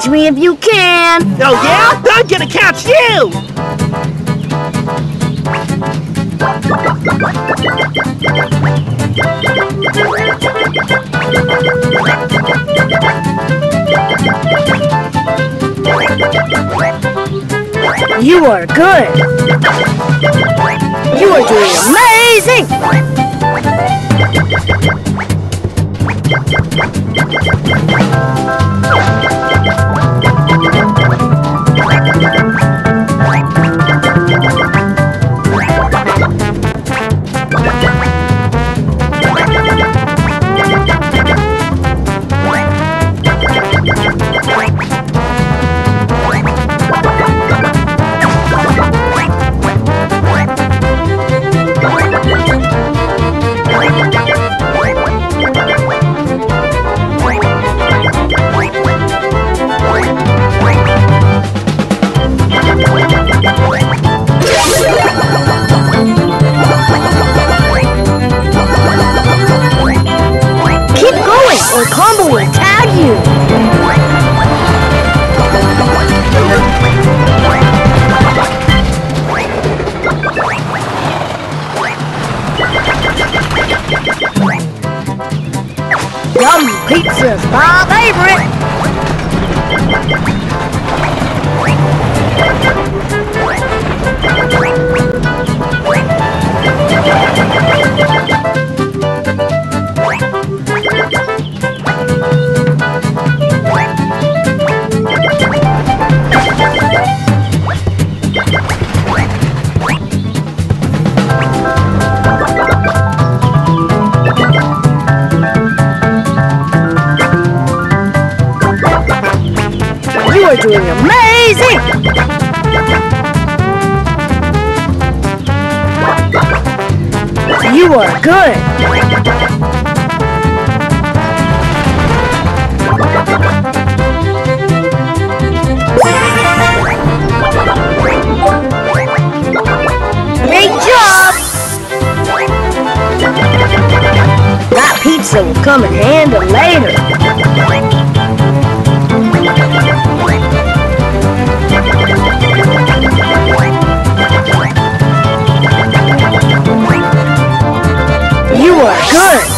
Catch me if you can! Oh yeah? I'm gonna catch you! You are good! You are doing amazing! Keep going, or Combo will tag you! Yum pizza's my favorite! You are doing amazing! You are good! Great job! That pizza will come in handy later. You are good!